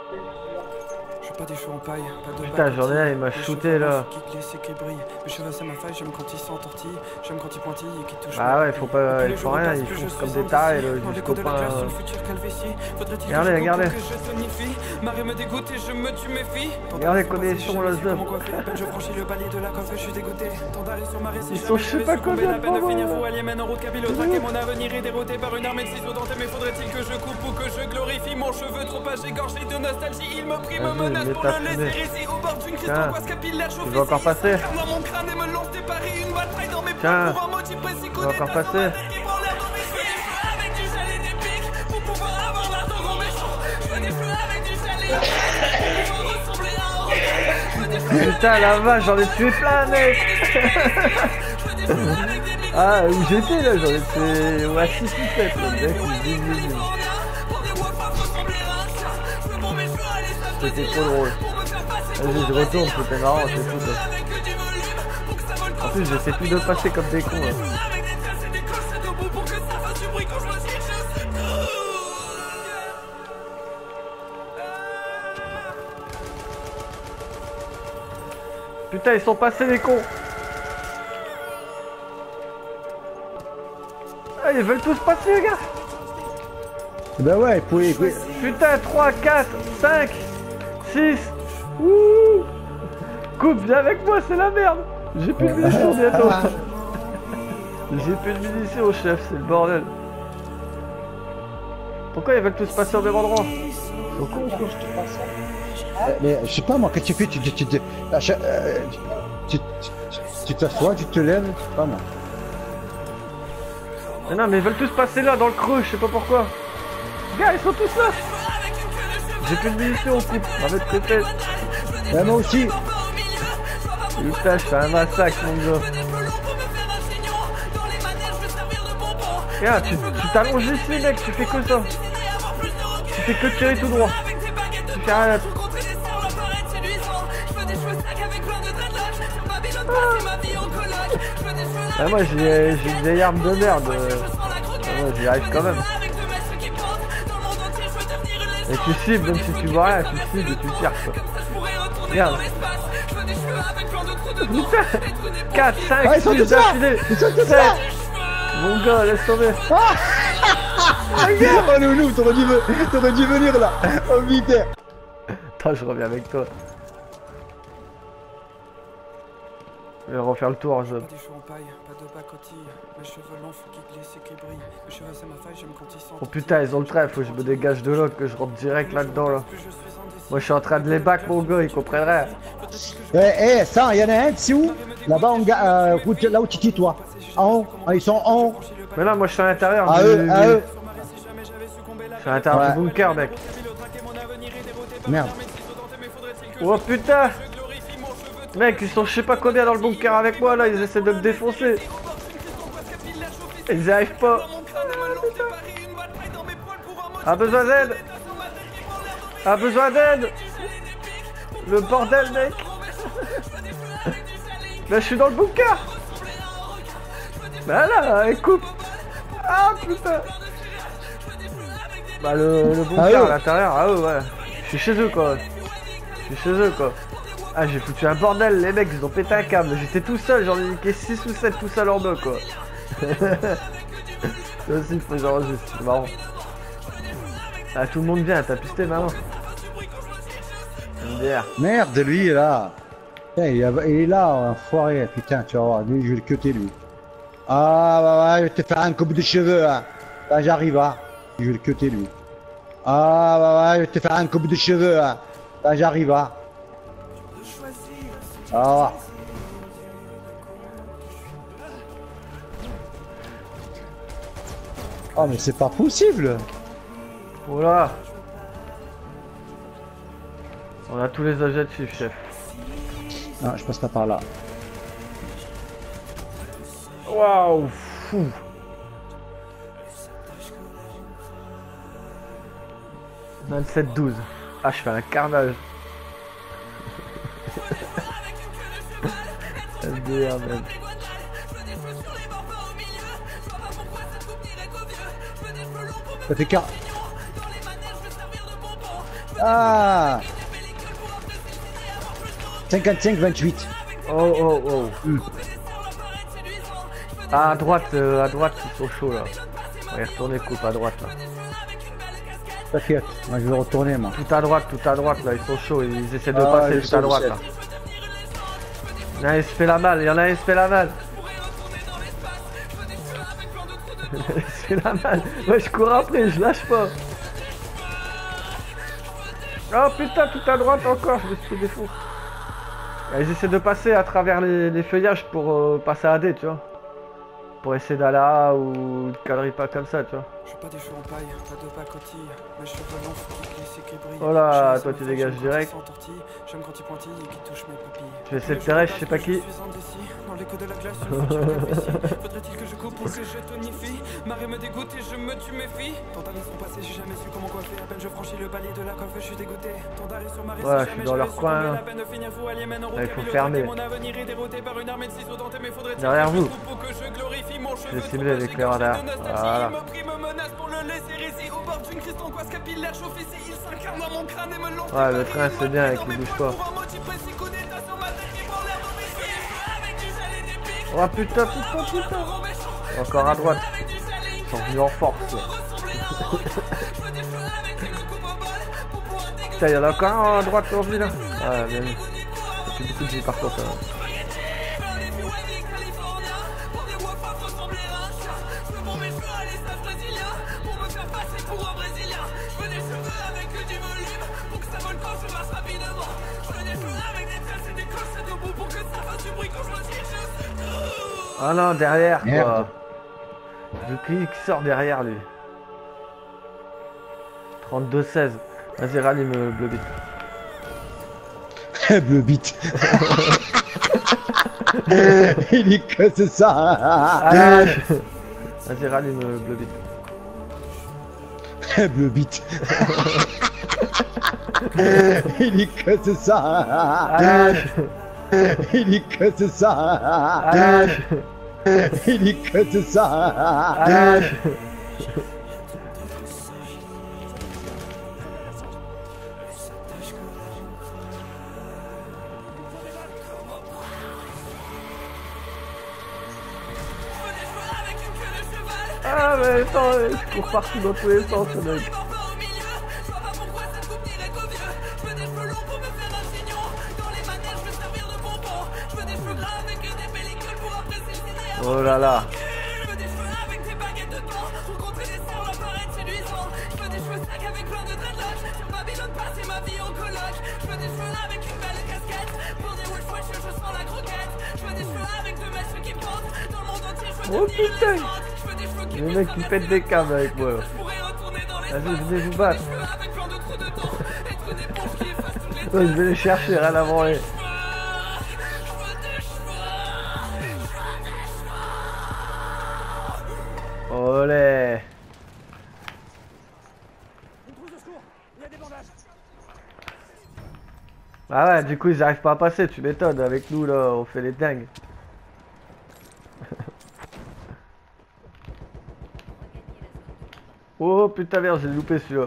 Pas des cheveux en paille, pas de putain, j'en ai un, il m'a shooté là. Mes cheveux c'est ma faille, j'aime quand ils s'entortillent, j'aime quand ils pointillent et qu'ils touchent. Ah ouais, faut pas, il faut rien, ils font comme des tarés là, jusqu'au pain. Regardez, regardez. Regardez les connexions là, zone. Ils sont je sais pas combien de fois. Mon avenir est dérouté par une armée de ciseaux dentés, mais faudrait-il que je coupe ou que je glorifie mon cheveu trop âgé, gorgé de nostalgie, il me prie, me menace pour le laisser ici au bord d'une crise d'angoisse capillaire chauffée. Tu vas encore passer. Mon crâne et me lance des paris, une bataille dans mes tiens, pour un motif précis, tu vas encore passer. Putain la vache, j'en ai tué plein mec. Ah où j'étais là, j'en ai tué ouais, 6 ou 7 là, mec, c'était trop drôle. Vas-y je retourne, c'était marrant, c'est fou ça. En plus j'essaie plus de passer comme des cons là. Putain ils sont passés les cons. Ah ils veulent tous passer les gars. Bah ouais, putain 3, 4, 5, 6. Ouh. Coupe, viens avec moi, c'est la merde. J'ai plus de munitions bientôt. J'ai plus de munitions chef, c'est le bordel. Pourquoi ils veulent tous passer au même endroit? Au con quoi. Mais je sais pas moi, qu'est-ce que tu fais? Tu t'assois, tu te lèves, c'est pas moi. Mais non mais ils veulent tous passer là dans le creux, je sais pas pourquoi. Gars ils sont tous là. J'ai plus de munitions on coupe, on va mettre tes têtes. Ouais moi aussi. Putain je fais un massacre mon gars. Regarde tu t'allonges ici mec, tu fais que ça. Tu fais que tirer tout droit. Tu fais rien. Ah moi j'ai une vieille arme de merde. Moi j'y arrive quand même. Et tu cibles, même si tu vois rien, tu cibles et tu tires quoi. Regarde. Putain 4, 5, 6 d'affilée. 7. Mon gars, laisse tomber. Regarde, oh loulou, t'aurais dû venir là. Oh vite. Attends, je reviens avec toi. Je vais refaire le tour, je... Oh putain, ils ont le trèfle, faut que je me dégage de là, que je rentre direct là-dedans là. Moi je suis en train de les back mon gars, ils comprennent rien. Eh, ça, y'en a un, c'est où? Là-bas, là où tu dis toi. En haut, ils sont en haut. Mais là, moi je suis à l'intérieur à du... eux, à eux. Je suis à l'intérieur du bunker, mec. Merde. Oh putain! Mec, ils sont je sais pas combien dans le bunker avec moi là, ils essaient de me défoncer. Ils y arrivent pas. A besoin d'aide. A besoin d'aide. Le bordel mec. Là je suis dans le bunker. Bah là, elle coupe. Ah putain. Bah le bunker à l'intérieur, ah ouais. Je suis chez eux quoi. Je suis chez eux quoi. Ah j'ai foutu un bordel, les mecs ils ont pété un câble, j'étais tout seul, j'en ai niqué 6 ou 7 tout seul en bas quoi. Ça aussi il faut que j'enregistre, c'est marrant. Ah tout le monde vient, t'as pisté maman. Une bière. Merde lui là. Putain, il est là, enfoiré, putain tu vas voir, lui je vais le cuter lui. Ah bah ouais, je vais te faire un coupe de cheveux hein. Là j'arrive hein. Je vais le cuter lui. Ah bah ouais, je vais te faire un coupe de cheveux hein. Là j'arrive hein. Ah. Oh mais c'est pas possible. Voilà. On a tous les objectifs chef. Non je passe pas par là. Waouh fou. « 27-12. Ah je fais un carnage. SDR même. Ça fait car... Ah 55-28. Oh oh oh. Ah, à droite, ils sont chauds là. On va y retourner coupe à droite là. T'inquiète, moi je vais retourner moi. Tout à droite là, ils sont chauds, ils essaient de passer tout à droite là. Il y en a un qui se fait la malle, il se fait la malle. Ouais, je cours après, je lâche pas. Oh putain, tout à droite encore, je me suis fait défaut. Ils essaient de passer à travers les feuillages pour passer à D, tu vois. Pour essayer d'aller à A ou une calerie pas comme ça, tu vois. Je veux pas des cheveux en paille, pas de pacotille. Mes cheveux longs, faut qu'ils glissent et qu'ils brillent. Oh là, toi tu dégages direct. J'aime quand ils pointillent et qu'ils touchent mes papilles. Je vais essayer de terrestre, je sais pas qui. Dans l'écho de la glace, faudrait-il que je coupe pour que je tonifie? Marée me dégoûte et je me tue mes filles. Tant d'années sont passées, j'ai jamais su comment coiffer. À peine je franchis le palier de la coiffe, je suis dégoûté. Tant d'arrêts sur ma récit, ouais, je suis dans leur coin là. Il faut fermer. Derrière vous. J'ai ciblé l'éclaireur derrière. Voilà. Ouais, le train c'est bien avec les bouge pas. Oh putain. Encore à droite. Ils sont venus en force. Putain, il y en a encore un à droite sur lui là. Ouais, bien vu. J'ai beaucoup de vie par contre. Ah non, derrière quoi. Le qui sort derrière lui. 32-16. Vas-y, rallume le bleu bit. Bleu bit. Il est que c'est ça. Ah, vas-y, rallume le bleu bit. Bleu bit. Il est que c'est ça. Il est que c'est ça. Il est que c'est ça. Ah mais attends, je cours partout dans tous les sens ce mec. Oh là là. Oh putain. Le mec qui pète des câbles avec moi. Vas-y, venez vous battre. Ouais, je vais les chercher, rien à branler. Olé. Ah ouais, du coup ils arrivent pas à passer, tu m'étonnes, avec nous là, on fait les dingues. Oh putain merde, j'ai loupé celui-là.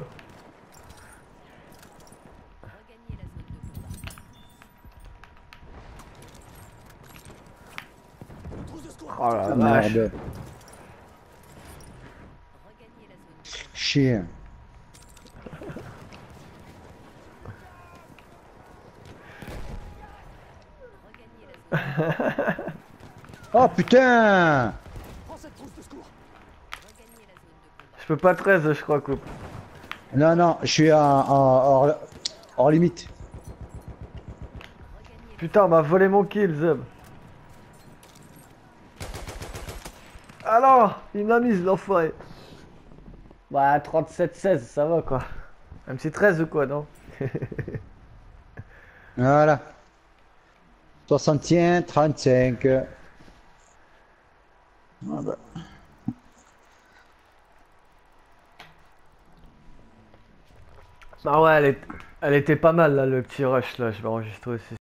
Oh la vache. Chien. Oh putain! Je peux pas 13 je crois coupe. Non non, je suis hors limite. Putain on m'a volé mon kill Zeb. Alors, il m'a mise l'enfoiré. Bah 37-16 ça va quoi. Un petit 13 ou quoi non? Voilà. 61, 35. Ah bah. Ah ouais elle était pas mal là le petit rush là, je vais enregistrer aussi.